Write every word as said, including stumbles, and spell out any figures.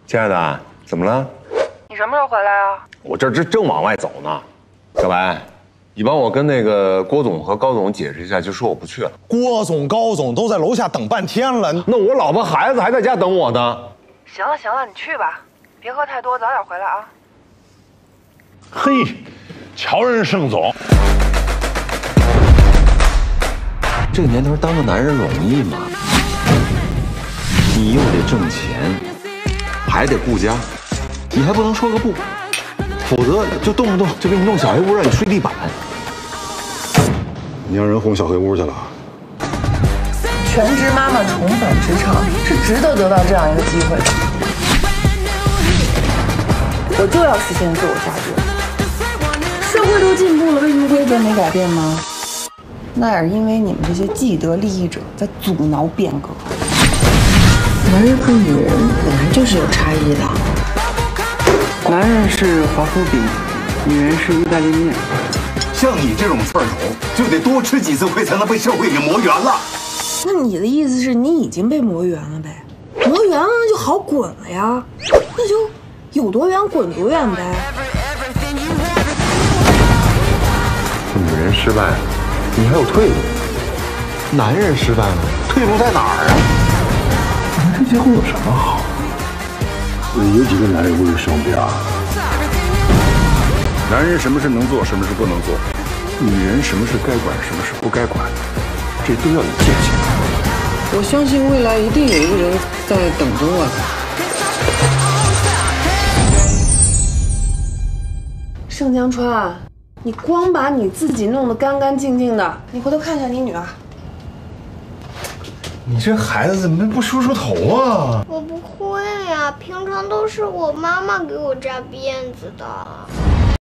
亲爱的，怎么了？ 你什么时候回来啊？ 我这这正往外走呢。小白，你帮我跟那个郭总和高总解释一下，就说我不去了。 郭总、高总都在楼下等半天了， 那我老婆孩子还在家等我呢。 行了行了，你去吧，别喝太多，早点回来啊。 嘿，瞧人盛总。 这个年头当个男人容易吗？你又得挣钱，还得顾家，你还不能说个不，否则就动不动就给你弄小黑屋，让你睡地板。 你让人轰小黑屋去了？ 全职妈妈重返职场是值得得到这样一个机会的。我就要实现自我价值。社会都进步了，为什么规则没改变吗？ 那也是因为你们这些既得利益者在阻挠变革。男人和女人本来就是有差异的。 男人是华夫饼，女人是意大利面。 像你这种刺儿头，就得多吃几次亏才能被社会给磨圆了。 那你的意思是你已经被磨圆了呗？磨圆了那就好滚了呀，那就有多远滚多远呗。 女人失败了。 你还有退路，男人失败了，退路在哪儿啊？ 你们这结婚有什么好？有几个男人不是兄弟啊？ 男人什么事能做，什么事不能做；女人什么事该管，什么事不该管，这都要有界限。 我相信未来一定有一个人在等着我的。 盛江川。 你光把你自己弄得干干净净的，你回头看一下你女儿。 你这孩子怎么不梳梳头啊？ 我不会呀，平常都是我妈妈给我扎辫子的。